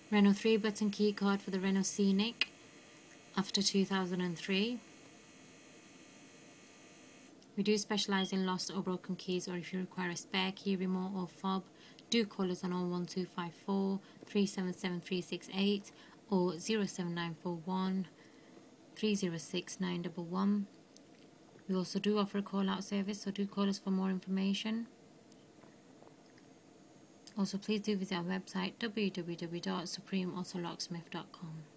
Renault 3-button key card for the Renault Scenic after 2003. We do specialise in lost or broken keys, or if you require a spare key, remote or fob, do call us on 01254 377 368 or 07941 306 911. We also do offer a call out service, so do call us for more information. Also, please do visit our website www.supremeautolocksmith.com.